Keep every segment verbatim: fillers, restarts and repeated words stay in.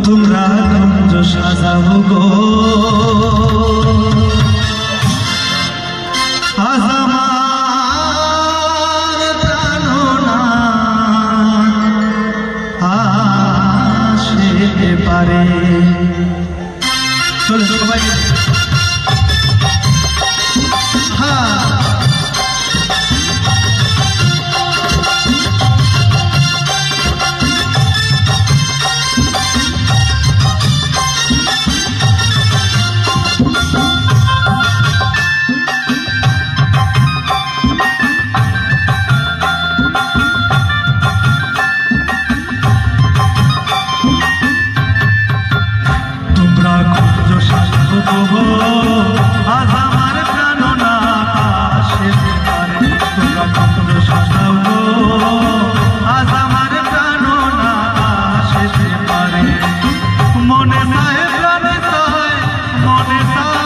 তোমরা কুঞ্জ সাজাও গো আজ আমার প্রাণনা আসতে পারে। চলো সবাই হ্যাঁ আজ আমার প্রাণনা আসতে পারে। তোমরা কুঞ্জ সাজাও গো আজ আমার প্রাণনা আসতে পারে। মনে চায় প্রাণে চায় মনে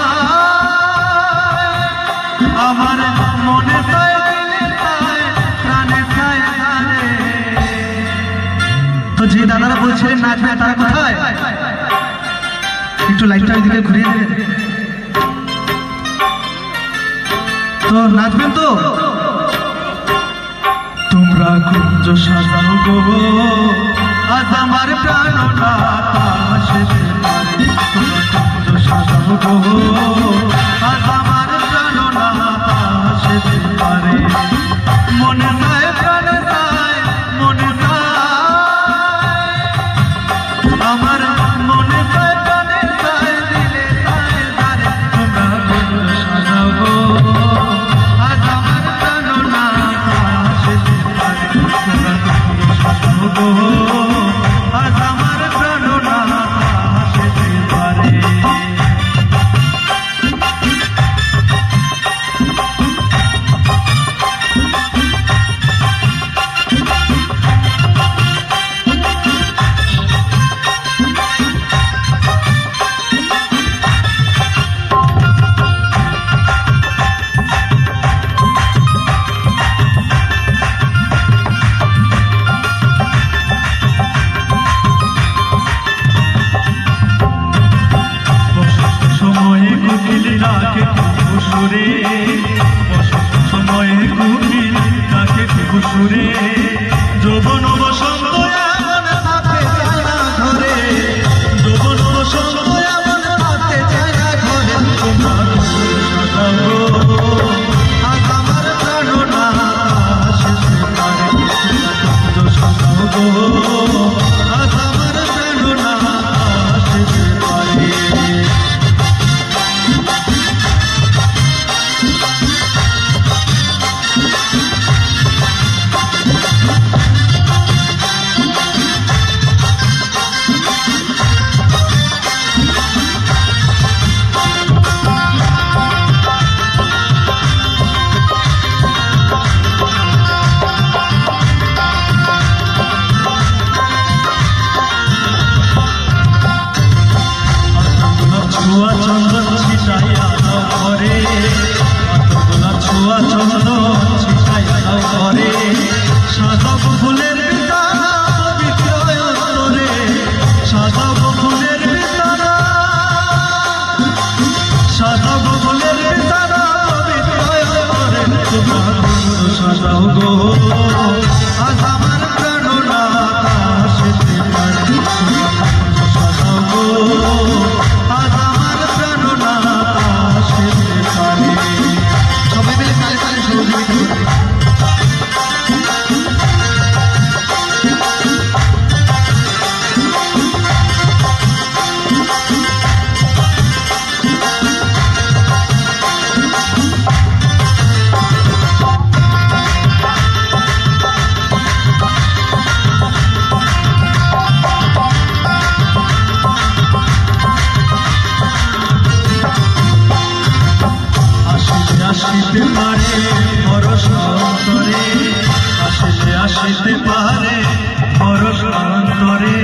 চায় আমার মনে চায় দিলে চায় প্রাণে চায় তারে। তো যে দাদারা বলছিলেন নাচবে তারা কোথায়? একটু লাইটটা ওইদিকে ঘুরিয়ে দেবেন তো নাচবেন তো। তোমরা কুঞ্জ সাজাও গো আজ আমার প্রাণনা আসতে পারে। তোমরা কুঞ্জ সাজাও গো আজ আমার প্রাণনা আসতে পারে। মনে চায় প্রাণে চায় মনে চায় আমার মনে চায় প্রাণে চায় দিলে চায় তারে। তোমরা কুঞ্জ সাজাও গো আজ আমার প্রাণনা আসতে পারে। তোমরা কুঞ্জ সাজাও গো আজ আমার প্রাণনা আসতে পারে। সময়ে কুকিল তাকে সুরে যৌবন বসন্ত এমন থাকে যায় না ঘরে। যৌবন বসন্ত এমন থাকে যায় না ঘরে। তোমরা কুঞ্জ সাজাও গো আজ আমার প্রাণনা আসতে পারে। কুঞ্জ সাজাও গো আজ আমার প্রাণনা আসতে পারে। ছোঁয়া চন্দন ছিটাইয়া দাও ঘরে। কতগুলা ছোঁয়া চন্দন ছিটাইয়া দাও ঘরে। সাজাব ফুলের বিছানা পবিত্র অন্তরে। সাজাব ফুলের বিছানা সাজাব ফুলের বিছানা পবিত্র অন্তরে। তোমরা কুঞ্জ সাজাও গো আজ আমার প্রাণনা আসতে পারে। তোমরা কুঞ্জ সাজাও গো আজ আমার প্রাণনা আসতে পারে। সবাই মিলে তালে তালে সহযোগিতা করবে। আসিতে পারে পরশ অন্তরে। আসিতে আসিতে পারে পরশ অন্তরে।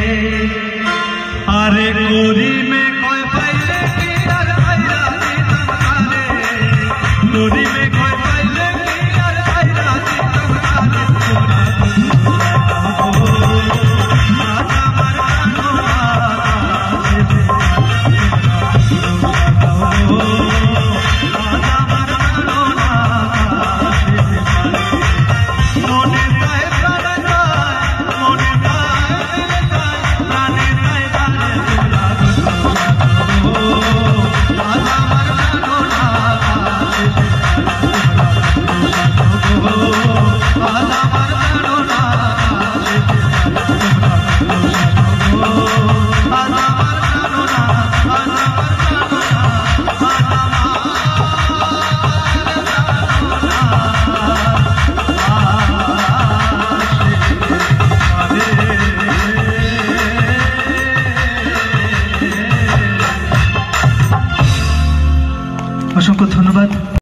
আরে করিমে কয় পাইলে কি আর আইরা দিতাম কালে। করিমে কয় পাইলে কি আর আইরা দিতাম কালে। তোমরা কুঞ্জ সাজাও গো আজ আমার প্রাণনা অসংখ্য ধন্যবাদ।